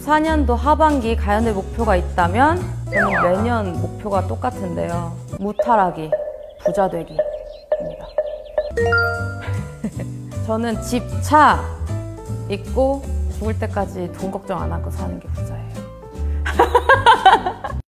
24년도 하반기 가연대 목표가 있다면 저는 매년 목표가 똑같은데요. 무탈하기, 부자 되기입니다. 저는 집, 차 있고 죽을 때까지 돈 걱정 안 하고 사는 게 부자예요.